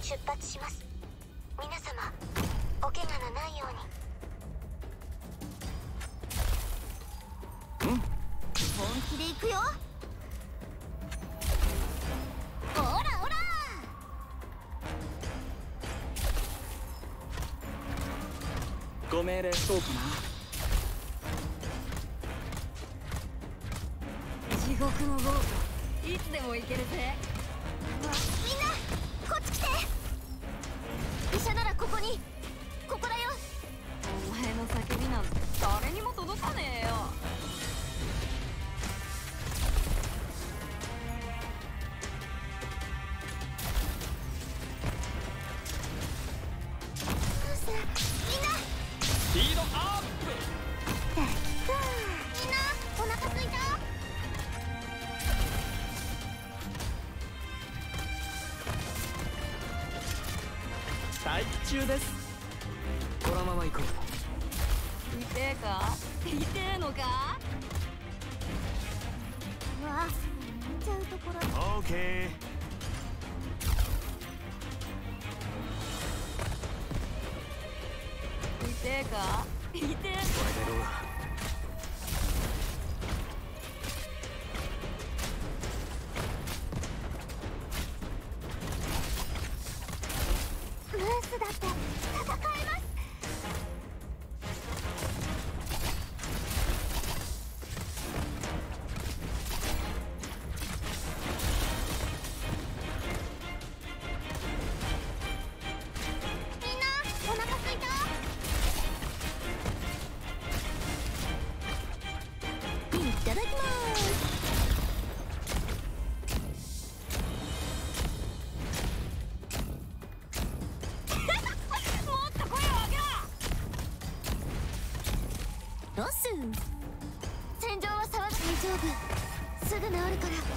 出発します。皆様お怪我のないように。本気で行くよ。オラオラ。 ご命令そうかな。 地獄の豪華、いつでも行けるぜ。 みんなこっち来て。医者ならここに。ここだよ。 お前の叫びなんて誰にも届かねえよ。 みんなスピードアップ。 みんなお腹すいた？ 待機中です。このまま行こう。 痛えか？痛えのか？ うわ、寝ちゃうところ。 オーケー。 痛えか？痛え。 これでどうだ。 ムースだって戦えます。みんなお腹すいた？いただきます。ロス戦場は騒ぐ。大丈夫、すぐ治るから。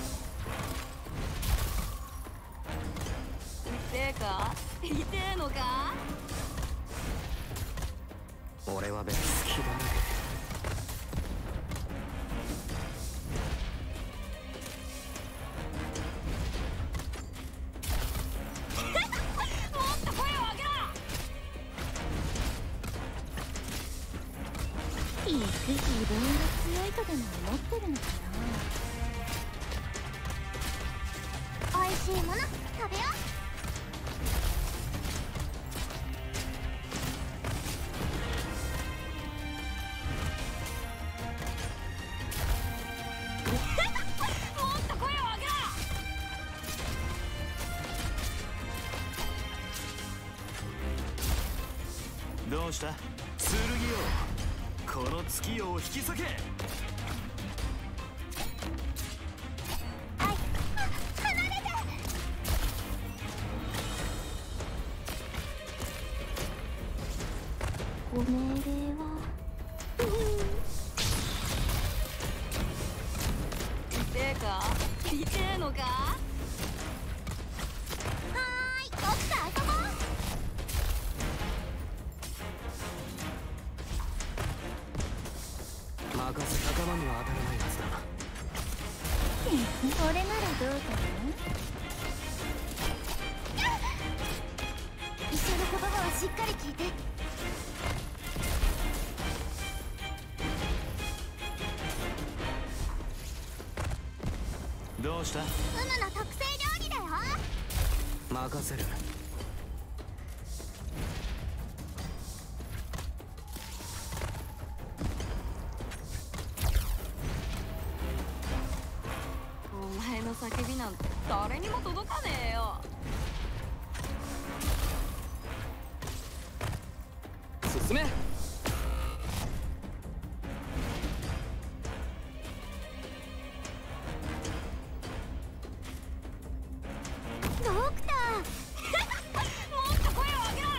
痛えか？痛えのか？ 俺は別に好きだな。 もっと声を上げろ。 自分が強いとでも思ってるのかな。おいしいもの食べよう。 もっと声を上げろ。 どうした？剣よ、この月夜を引き裂け。 はい、離れて。ご命令は痛えか？痛えのか？ はーい、僕と遊ぼう。 任せ、仲間には当たらないはずだ。 俺ならどうかな。医者の言葉はしっかり聞いて。 どうした？ ウムの特製料理だよ。 任せる。 お前の叫びなんて誰にも届かねえよ。 進め。 ドクターもっと声を上げろ。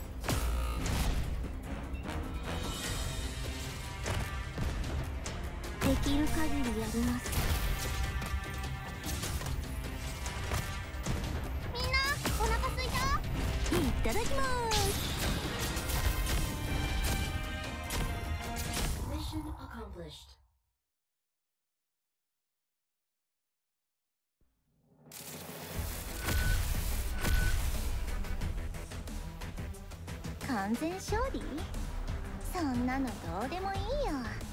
できる限りやります。みんなお腹すいた？いただきます。 Mission accomplished. 完全勝利？そんなのどうでもいいよ。